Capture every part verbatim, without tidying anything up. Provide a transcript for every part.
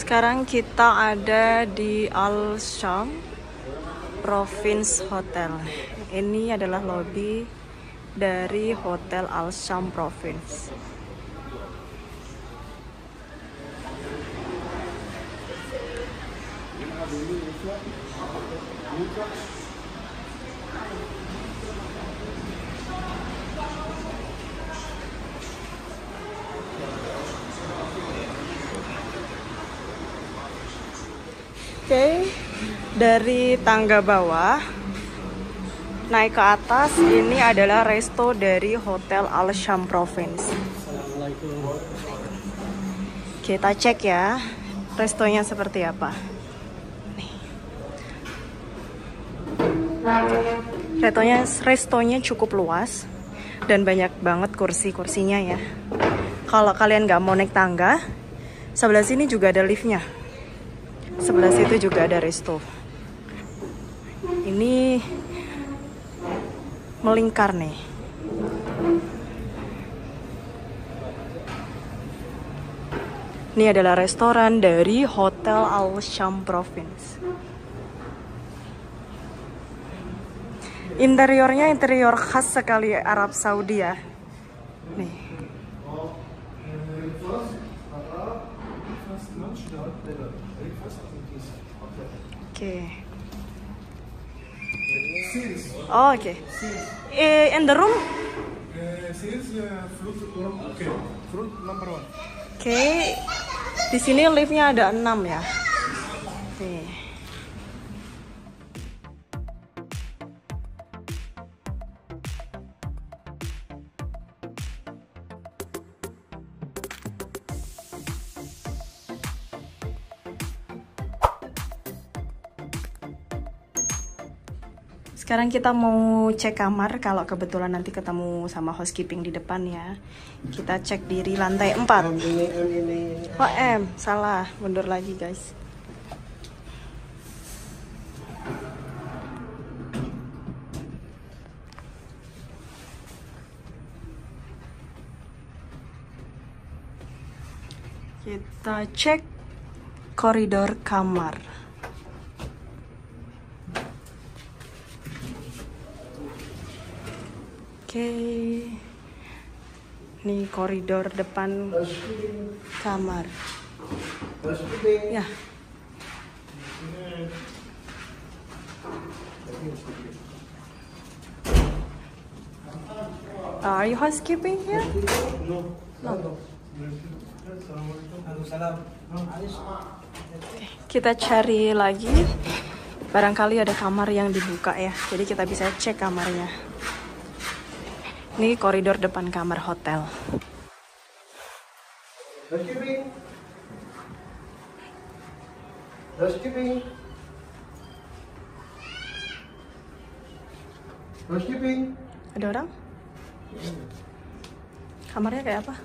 Sekarang kita ada di Al Sham Province Hotel. Ini adalah lobi dari Hotel Al Sham Province. Oke, okay. Dari tangga bawah naik ke atas, ini adalah resto dari Hotel Al Sham Province. Kita cek ya, restonya seperti apa. Nih. Restonya, restonya cukup luas dan banyak banget kursi-kursinya ya. Kalau kalian nggak mau naik tangga, sebelah sini juga ada liftnya. Sebelah situ juga ada resto. Ini melingkar nih. Ini adalah restoran dari Hotel Al Sham Province. Interiornya interior khas sekali Arab Saudi ya. Nih. Oke. Oh, oke. Okay. Eh, in the room? Oke. Okay. Di sini liftnya ada enam ya. Oke. Okay. Sekarang kita mau cek kamar, kalau kebetulan nanti ketemu sama housekeeping di depan ya. Kita cek diri lantai empat. Oh M, salah, mundur lagi guys. Kita cek koridor kamar. Oke, okay. Nih koridor depan kamar. Ya. Are you housekeeping here? No. No. Okay. Kita cari lagi. Barangkali ada kamar yang dibuka ya. Jadi kita bisa cek kamarnya. Ini koridor depan kamar hotel. Housekeeping. Housekeeping. Housekeeping. Ada orang? Kamarnya kayak apa?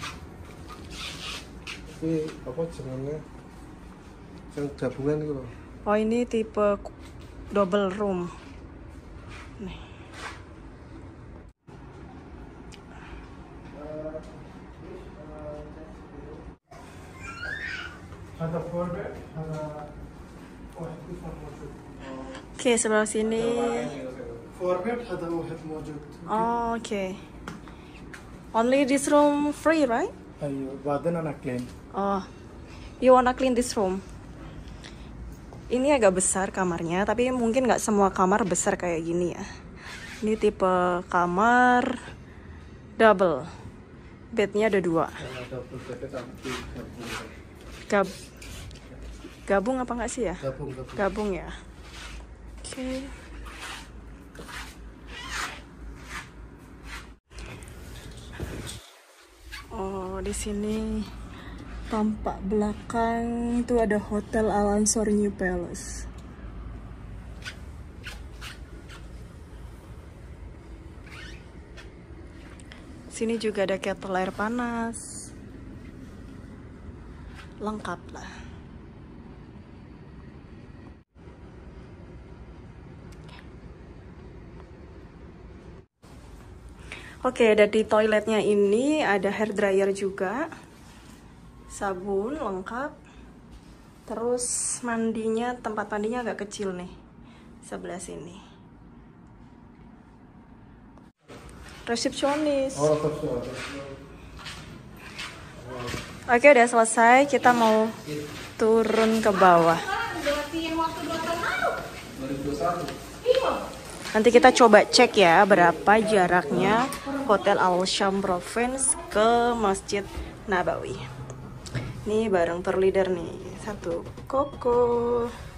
Ini apa jenengnya? Yang gabungan itu loh. Oh, ini tipe double room. Nih. Oke, okay, sebelah sini. Four bed ada واحد موجود. Oh, oke. Okay. Only this room free, right? أيوة بعدين أنا clean. Oh, you wanna clean this room? Ini agak besar kamarnya, tapi mungkin nggak semua kamar besar kayak gini ya. Ini tipe kamar double. Bednya ada dua. Gab gabung apa nggak sih ya? Gabung, gabung. Gabung ya. Oke. Okay. Oh, di sini tampak belakang itu ada Hotel Al Ansor New Palace. Sini juga ada kettle air panas. Lengkap lah. Oke, ada di toiletnya ini ada hair dryer juga, sabun lengkap. Terus mandinya, tempat mandinya agak kecil nih, sebelah sini. Resepsionis. Oh, resepsionis. Oke, udah selesai. Kita mau turun ke bawah. Nanti kita coba cek ya berapa jaraknya Hotel Al-Sham Provence ke Masjid Nabawi. Nih bareng tour leader nih, satu Koko.